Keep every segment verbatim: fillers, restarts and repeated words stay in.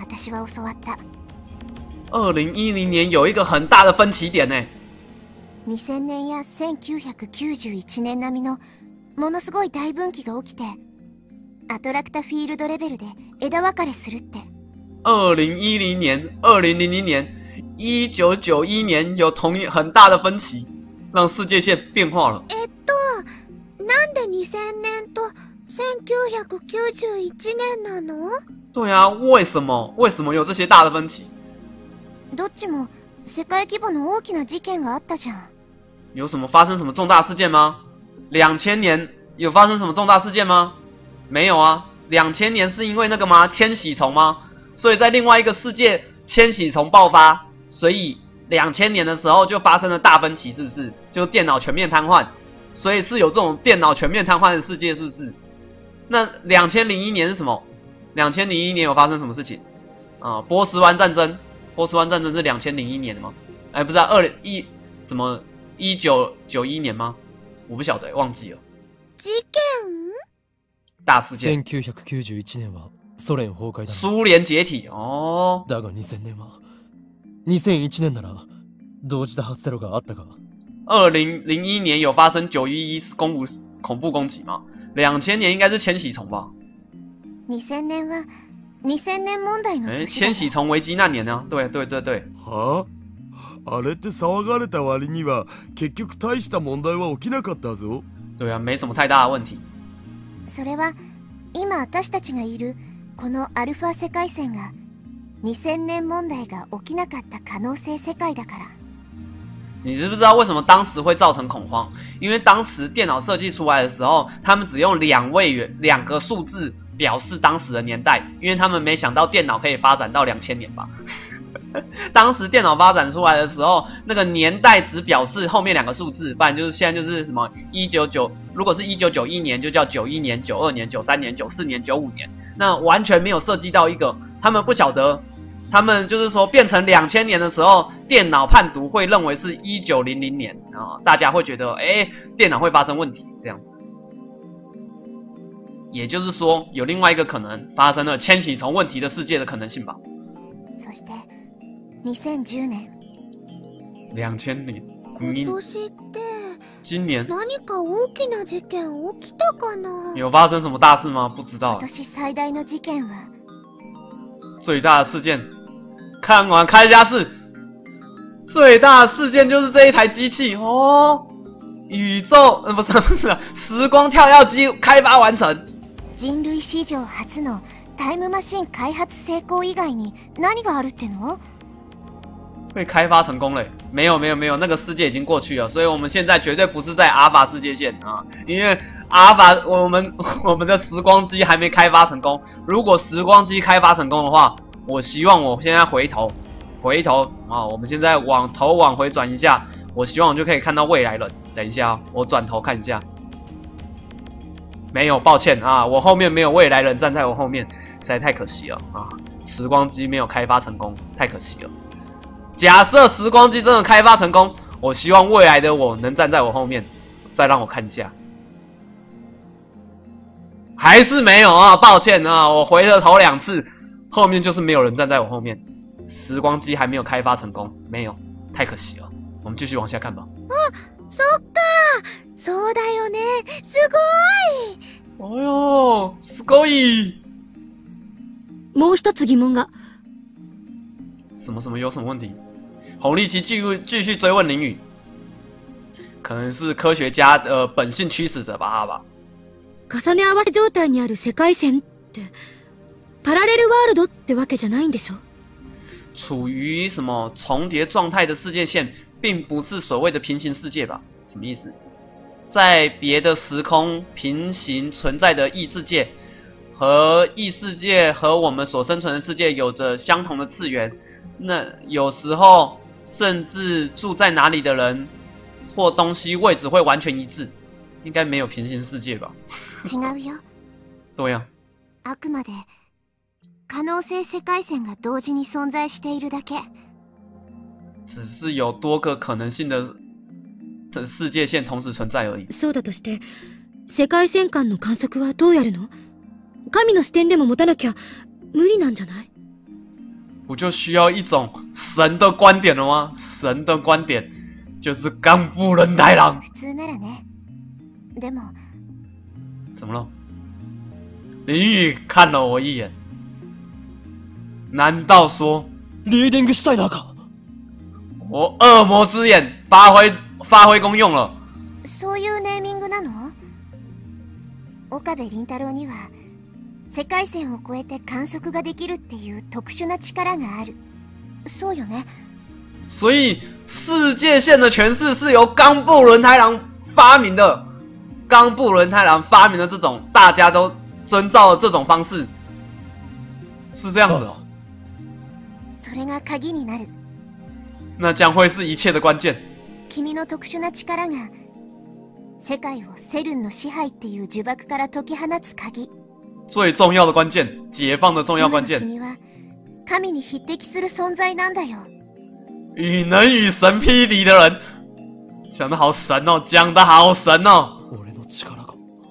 私は教わった。 二零一零年有一个很大的分歧点呢。 にせんねんやせんきゅうひゃくきゅうじゅういちねん並みのものすごい大分岐が起きて、アトラクタフィールドレベルで枝分かれするって。 二零一零年、二零零零年、一九九一年有同一很大的分歧，让世界线变化了。 えっと、なんでにせんねんとせんきゅうひゃくきゅうじゅういちねんなの？ 对啊，为什么？为什么有这些大的分歧？ どっちも世界規模の大きな事件があったじゃん。 有什么发生什么重大事件吗？两千年有发生什么重大事件吗？没有啊。两千年是因为那个吗？千禧虫吗？所以在另外一个世界，千禧虫爆发，所以两千年的时候就发生了大分歧，是不是？就电脑全面瘫痪，所以是有这种电脑全面瘫痪的世界，是不是？那两千零一年是什么？两千零一年有发生什么事情？啊、呃，波斯湾战争。波斯湾战争是两千零一年的吗？哎，不是啊，二一什么一九九一年吗？我不晓得，忘记了。 事件？ 大事件。 せんきゅうひゃくきゅうじゅういちねんはソ連崩壊だ。 苏联解体哦。 だがにせんねんはにせんいちねんなら同時多発テロがあったか？ 二零零一年有发生九一一公务恐怖攻击吗？两千年应该是千禧虫吧？ にせんねんはにせんねん問題の年だ。 哎，千禧虫危机那年呢？对对对对。 はあ？あれって騒がれた割には結局大した問題は起きなかったぞ。 对啊，没什么太大的问题。 それは今私たちがいるこのアルファ世界線がにせんねん問題が起きなかった可能性世界だから。 你知不知道为什么当时会造成恐慌？因为当时电脑设计出来的时候，他们只用两位元两个数字表示当时的年代，因为他们没想到电脑可以发展到两千年吧。当时电脑发展出来的时候，那个年代只表示后面两个数字，不然就是现在就是什么一九九，如果是一九九一年就叫九一年、九二年、九三年、九四年、九五年，那完全没有涉及到一个，他们不晓得。他们就是说，变成两千年的时候，电脑判读会认为是一九零零年啊，大家会觉得，哎，电脑会发生问题这样子。也就是说，有另外一个可能发生了千禧虫问题的世界的可能性吧。 そしてにせんじゅうねん。 两千年。 今年って今年何か大きな事件起きたかな？ 有发生什么大事吗？不知道。 今年最大の事件は最大的事件。看完开家室，最大的事件就是这一台机器哦，宇宙呃不是不是、啊、时光跳跃机开发完成。 人類史上初のタイムマシン開発成功以外に何があるっての？ 会开发成功了？没有没有没有，那个世界已经过去了，所以我们现在绝对不是在阿尔法世界线啊，因为阿尔法我们我们的时光机还没开发成功。如果时光机开发成功的话，我希望我现在回头，回头啊！我们现在往头往回转一下，我希望我就可以看到未来人。等一下、哦，我转头看一下，没有，抱歉啊，我后面没有未来人站在我后面，实在太可惜了啊！时光机没有开发成功，太可惜了。假设时光机真的开发成功，我希望未来的我能站在我后面，再让我看一下。还是没有啊，抱歉啊，我回了头两次。后面就是没有人站在我后面，时光机还没有开发成功，没有，太可惜了。我们继续往下看吧。 あ、そっか、そうだよね、すごい。 哎呦，すごい。 もう一つ疑問が。 什么什么有什么问题？红利期继续继续追问林宇，可能是科学家的、呃、本性驱使者吧，好吧。 重ね合わせ状態にある世界線って。パラレルワールドってわけじゃないんでしょ？ 处于什么重叠状态的世界线，并不是所谓的平行世界吧？什么意思？在别的时空平行存在的异世界，和异世界和我们所生存的世界有着相同的次元。那有时候甚至住在哪里的人或东西位置会完全一致，应该没有平行世界吧？ 違うよ。 对呀、 あくまで可能性世界線が同時に存在しているだけ。 只是有多个可能性的的世界线同时存在而已。 そうだとして、世界線間の観測はどうやるの？神の視点でも持たなきゃ無理なんじゃない？ 不就需要一种神的观点了吗？神的观点就是冈部仁太郎。 普通ならね。でも。 怎么了？林宇看了我一眼，难道说リーディングシュタイナーか？ 我恶魔之眼发挥发挥功用了？ そういうネーミングなの？岡部倫太郎には世界線を越えて観測ができるっていう特殊な力がある。そうよね。 所以世界线的诠释是由冈部伦太郎发明的。冈部伦太郎发明的这种大家都遵照的这种方式，是这样子哦。 それが鍵になる。 那将会是一切的关键。 君の特殊な力が世界をセルンの支配っていう呪縛から解き放つ鍵。 最重要的关键，解放的重要关键。 君は神に匹敵する存在なんだよ。 与能与神匹敌的人，讲得好神哦，讲得好神哦。 俺の力が。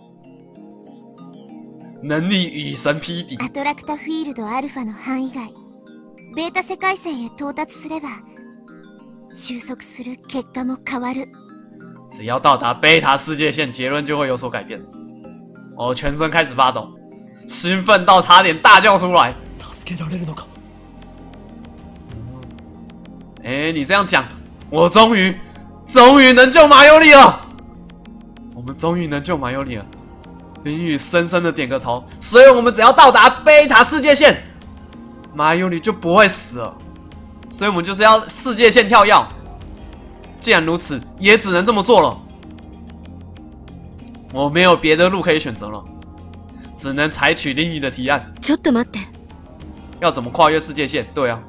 能力与神匹敌。 アトラクタフィールドアルファの範囲外、ベータ世界線へ到達すれば、収束する結果も変わる。 只要到达贝塔世界线，结论就会有所改变。我全身开始发抖，兴奋到差点大叫出来。 助けられるのか？ 哎，你这样讲，我终于，终于能救马尤里了。我们终于能救马尤里了。林宇深深的点个头，所以我们只要到达贝塔世界线，马尤里就不会死了。所以我们就是要世界线跳跃。既然如此，也只能这么做了。我没有别的路可以选择了，只能采取林宇的提案。 ちょっと待って。 要怎么跨越世界线？对啊。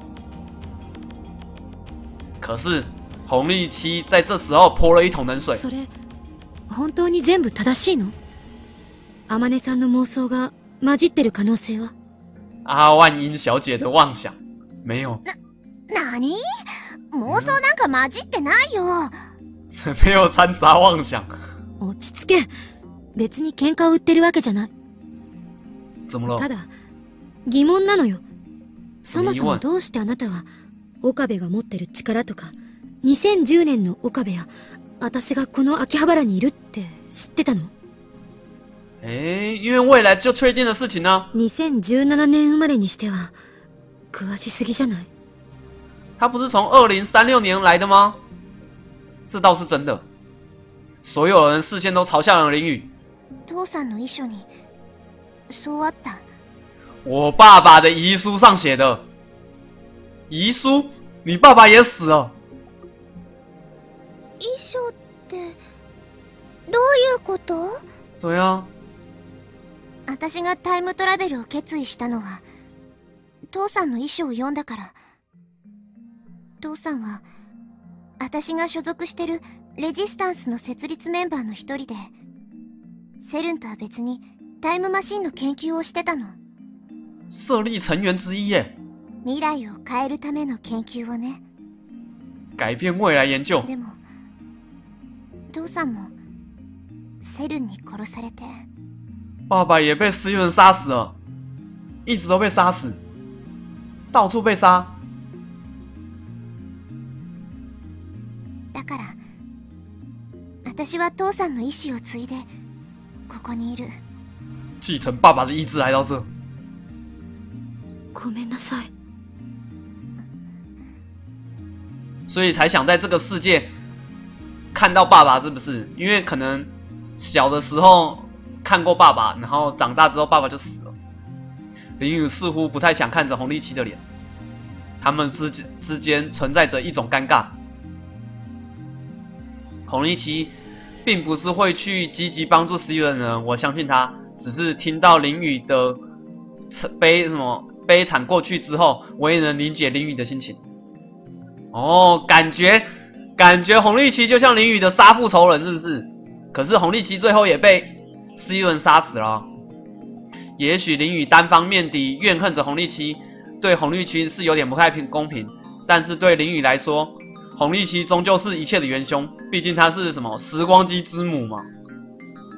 可是红利七在这时候泼了一桶冷水。 それ本当に全部正しいの？天音さんの妄想が混じってる可能性は？ 阿万英小姐的妄想没有。 な、何？妄想なんか混じってないよ。 没有掺杂妄想。 落ち着け。別に喧嘩を売ってるわけじゃない。 怎么了？ ただ疑問なのよ。そもそもどうしてあなたは岡部が持ってる力とかにせんじゅうねんの岡部や私がこの秋葉原にいるって知ってたの？ えー、因为未来就确定的事情呢。 にせんじゅうななねん生まれにしては詳しすぎじゃない？ 他不是从二零三六年来的吗？这倒是真的。所有人视线都朝向了林宇。 父さんの遺書にそうあった。 我爸爸的遗书上写的。遗书？你爸爸也死了？ 遺書ってどういうこと？ 对啊。 私がタイムトラベルを決意したのは父さんの遺書を読んだから。父さんは私が所属してるレジスタンスの設立メンバーの一人で、セルンとは別にタイムマシンの研究をしてたの。 設立成員之一耶。 未来を変えるための研究をね。 改变未来研究。 でも父さんもセルンに殺されて。 爸爸也被石原杀死了，一直都被杀死，到处被杀。 だから私は父さんの意志を継いでここにいる。 继承爸爸的意志来到这。 ごめんなさい。 所以才想在这个世界看到爸爸，是不是？因为可能小的时候看过爸爸，然后长大之后爸爸就死了。林宇似乎不太想看着红利七的脸，他们之之间存在着一种尴尬。红利七并不是会去积极帮助死鱼的人，我相信他只是听到林宇的悲什么悲惨过去之后，我也能理解林宇的心情。哦，感觉感觉红利七就像林宇的杀父仇人，是不是？可是红利七最后也被斯伊伦杀死了。也许林宇单方面地怨恨着红利七，对红利七是有点不太公平，但是对林宇来说，红利七终究是一切的元凶，毕竟他是什么时光机之母嘛。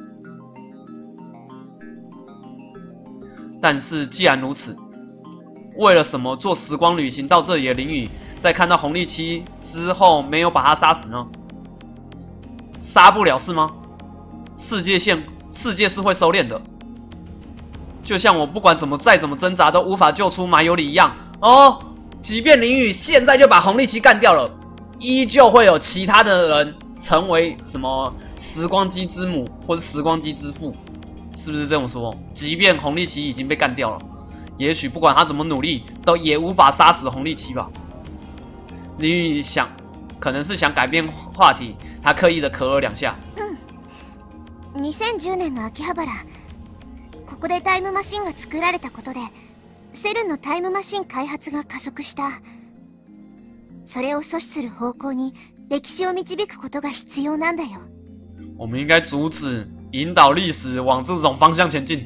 但是既然如此， 为了什么做时光旅行到这里的林雨，在看到红利期之后没有把他杀死呢？杀不了是吗？世界线世界是会收敛的，就像我不管怎么再怎么挣扎都无法救出马有里一样哦。即便林雨现在就把红利期干掉了，依旧会有其他的人成为什么时光机之母或是时光机之父，是不是这么说？即便红利期已经被干掉了，也许不管他怎么努力，都也无法杀死红利期吧。林雨想，可能是想改变话题，他刻意的咳了两下。 うん。にせんじゅうねんの秋葉原、ここでタイムマシンが作られたことで、セルンのタイムマシン開発が加速した。それを阻止する方向に歴史を導くことが必要なんだよ。 我们应该阻止、引导历史往这种方向前进。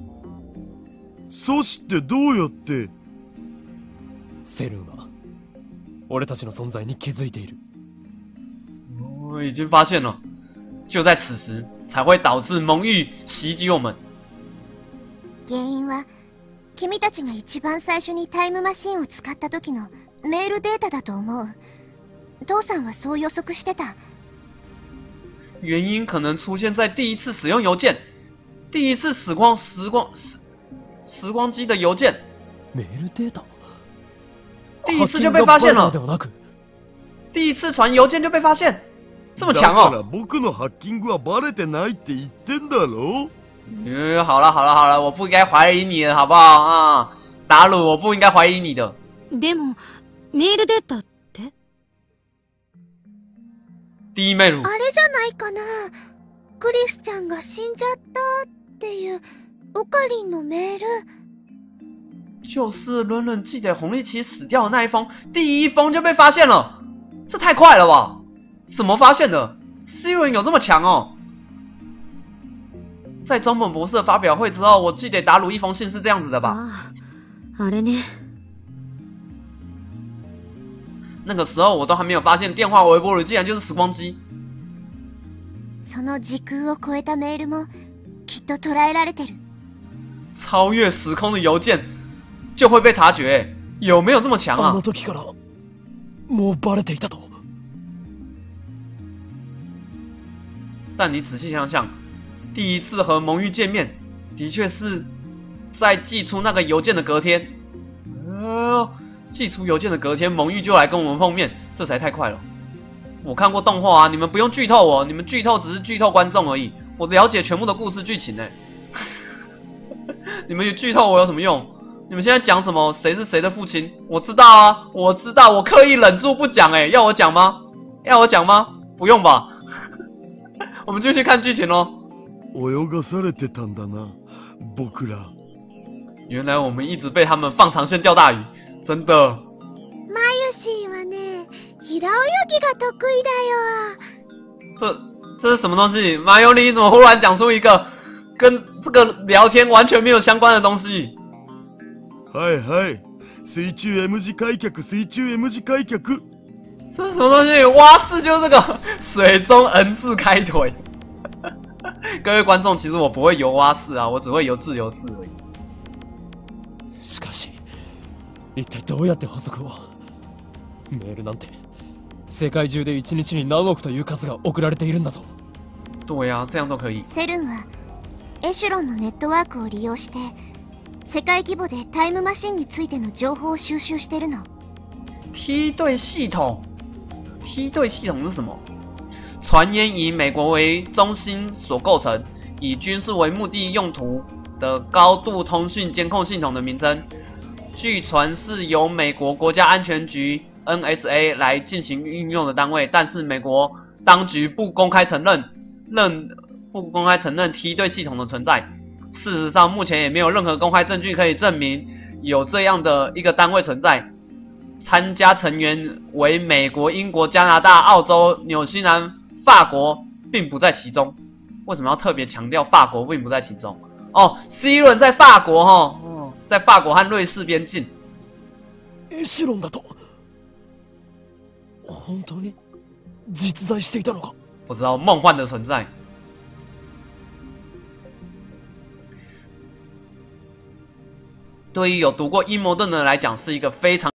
阻止ってどうやって？ セルンは俺たちの存在に気づいている。 我已经发现了，就在此时才会导致蒙玉袭击我们。 原因は君たちが一番最初にタイムマシンを使った時のメールデータだと思う。父さんはそう予測してた。 原因可能出现在第一次使用邮件，第一次时光时光时时光机的邮件。 メールデータ？ 第一次就被发现了。第一次传邮件就被发现，这么强哦！ だから僕のハッキングはバレてないって言ってんだろ。 嗯，好了好了好了，我不应该怀疑你的好不好啊？达鲁，我不应该怀疑你的。 でもメールデータって？ 第一メール。 あれじゃないかな。クリスちゃんが死んじゃったっていうオカリンのメール。 就是伦伦寄给红利奇死掉的那一封，第一封就被发现了，这太快了吧？怎么发现的 ？Siren 有这么强哦？在中本博士的发表会之后，我寄给达鲁一封信是这样子的吧？ ああ、あれね。 那个时候我都还没有发现电话微波炉竟然就是时光机。 その時空を超えたメールもきっと捉えられてる。 超越时空的邮件就会被察觉，有没有这么强啊？ あの時からもうバレていたと。 但你仔细想想，第一次和蒙玉见面，的确是在寄出那个邮件的隔天。呃，寄出邮件的隔天，蒙玉就来跟我们碰面，这才太快了。我看过动画啊，你们不用剧透我，你们剧透只是剧透观众而已。我了解全部的故事剧情呢。你们剧透我有什么用？你们现在讲什么？谁是谁的父亲？我知道啊，我知道，我刻意忍住不讲，哎，要我讲吗？要我讲吗？不用吧。我们继续看剧情咯。 泳がされてたんだな、僕ら。 原来我们一直被他们放长线钓大鱼，真的。 マユシーはね、平泳ぎが得意だよ。 这这是什么东西？马尤里怎么忽然讲出一个跟这个聊天完全没有相关的东西？ はいはい。水中 M 字開脚、水中 M 字開脚。 这是什么东西？蛙式就是这个水中 N 字开腿。各位观众，其实我不会游蛙式啊，我只会游自由式而已。 しかし、一体どうやって補足を？メールなんて世界中で一日に何億という数が送られているんだぞ。 对呀、啊，这样都可以。 セルンはエシュロンのネットワークを利用して世界規模でタイムマシンについての情報を収集してるの。 梯队系统，梯队系统是什么？传言以美国为中心所构成，以军事为目的用途的高度通讯监控系统的名称。据传是由美国国家安全局 N S A 来进行运用的单位，但是美国当局不公开承认，认不公开承认梯队系统的存在。事实上，目前也没有任何公开证据可以证明有这样的一个单位存在。参加成员为美国、英国、加拿大、澳洲、纽西兰、法国，并不在其中。为什么要特别强调法国并不在其中？哦 ，C 轮在法国哈、哦，在法国和瑞士边境。 エシュロンだと本当に実在していたのか？ 不知道梦幻的存在。 对于有读过阴谋论的人来讲，是一个非常